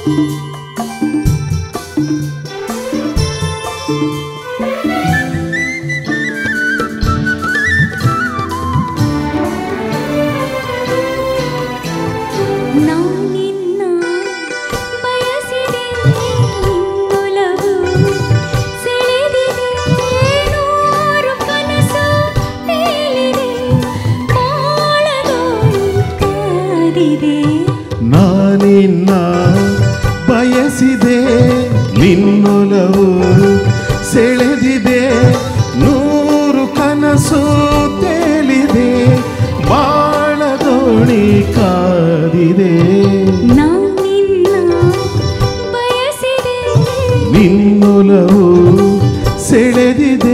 ನಾನಿನ್ನ ಬಯಸಿದೆ ನಿನ್ನೊಲವು ಸೆಳೆದಿದೆ ನೂರು ಕನಸು ತೇಲಿದೆ ಬಾಳ ದೋಣಿ ಕಾದಿದೆ ನಾನಿನ್ನ ಬಯಸಿದೆ ನಿನ್ನೊಲವು ಸೆಳೆದಿದೆ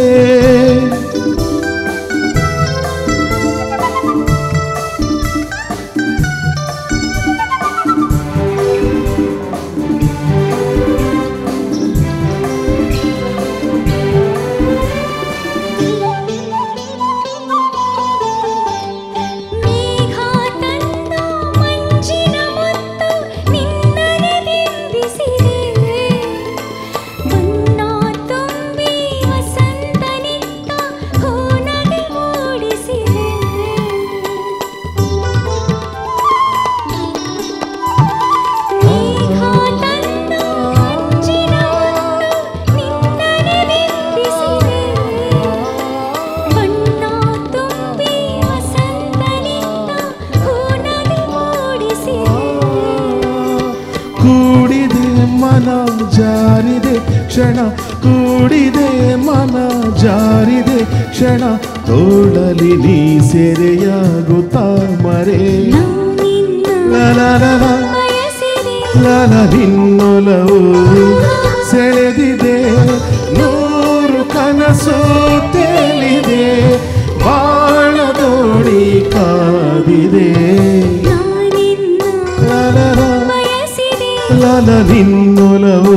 ಕೂಡಿದೆ ಮನ ಜಾರಿದೆ ಕ್ಷಣ ಕೂಡಿದೆ ಮನ ಜಾರಿದೆ ಕ್ಷಣ ತೋಳಲಿ ನೀ ಸೆರೆಯಾಗುತ್ತಾ ಮರೆ ಲಲ ನಿನ್ನೊಲವು ಸೆಳೆದಿದೆ ನೂರು ಕನಸು ತೇಲಿದೆ ಬಾಳ ದೋಣಿ ಕಾದಿದೆ ಲಲ ನಿನ್ನೊಲವು